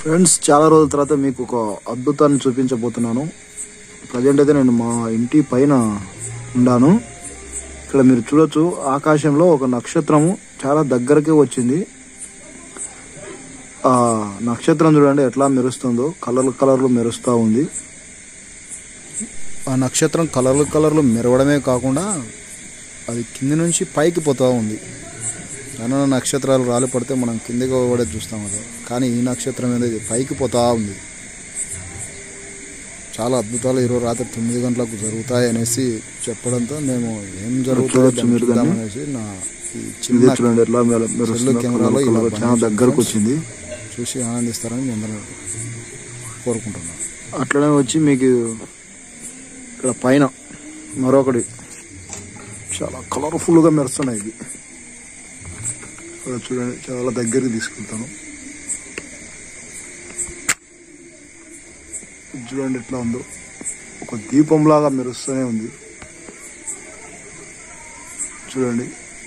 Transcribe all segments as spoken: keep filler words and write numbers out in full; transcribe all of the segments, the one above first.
Friends, చాలా రోజుల తర్వాత మీకు ఒక అద్భుతాన్ని చూపించబోతున్నాను. ప్రజెంట్ అయితే నేను మా ఇంటి పైన ఉన్నాను. ఇక్కడ మీరు చూడొచ్చు, ఆకాశంలో ఒక నక్షత్రము చాలా దగ్గరకే వచ్చింది. ఆ నక్షత్రం చూడండి ఎట్లా మెరుస్తుందో, కలర్లు కలర్లు మెరుస్తూ ఉంది. ఆ నక్షత్రం కలర్లు కలర్లు మెరవడమే కాకుండా అది కింది నుంచి పైకి పోతూ ఉంది. అన్న నక్షత్రాలు రాలి పడితే మనం కిందికి పడే చూస్తాం కదా, కానీ ఈ నక్షత్రం అనేది పైకి పోతా ఉంది. చాలా అద్భుతాలు ఈరోజు రాత్రి తొమ్మిది గంటలకు జరుగుతాయి అనేసి చెప్పడంతో మేము ఏం జరుగుతుందో అనేసి నా ఈ చిన్న కెమెరాలో ఇలా చాలా దగ్గరకు వచ్చింది, చూసి ఆనందిస్తారని మీ అందరూ కోరుకుంటున్నాను. అట్లనే వచ్చి మీకు ఇక్కడ పైన మరొకటి చాలా కలర్ఫుల్గా మెరుస్తున్నాయి. ఇది చూడండి, చాలా దగ్గరికి తీసుకెళ్తాను. చూడండి ఎట్లా ఉందో, ఒక దీపంలాగా మెరుస్తూనే ఉంది. చూడండి,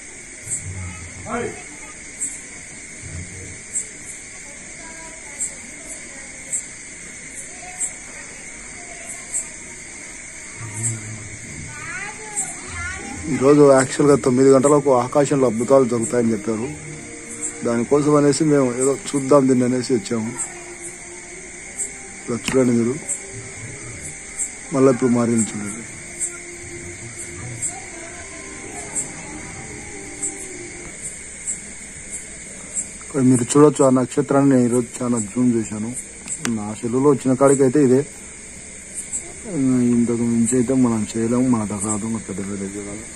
ఈరోజు యాక్చువల్గా తొమ్మిది గంటలకు ఆకాశంలో అద్భుతాలు జరుగుతాయని చెప్పారు. దానికోసం అనేసి మేము ఏదో చూద్దాం దీన్ని అనేసి వచ్చాము. ఇలా చూడండి మీరు, మళ్ళీ ఇప్పుడు మారింది చూడండి. ఇక్కడ మీరు చూడొచ్చు, ఆ నక్షత్రాన్ని నేను ఈరోజు చాలా జూమ్ చేశాను. నా సెల్లులో వచ్చిన కాడికి అయితే ఇదే, ఇంతకు మించి అయితే మనం చేయలేము, మన దగ్గర పెద్ద పెద్ద చేయాలి.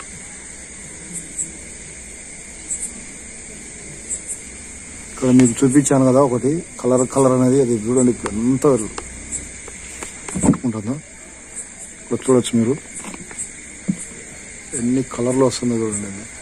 ఇక్కడ మీకు చూపించాను కదా ఒకటి కలర్ కలర్ అనేది, అది చూడండి ఎంత ఉంటుందో. ఇక్కడ చూడొచ్చు మీరు ఎన్ని కలర్లు వస్తుందో చూడండి.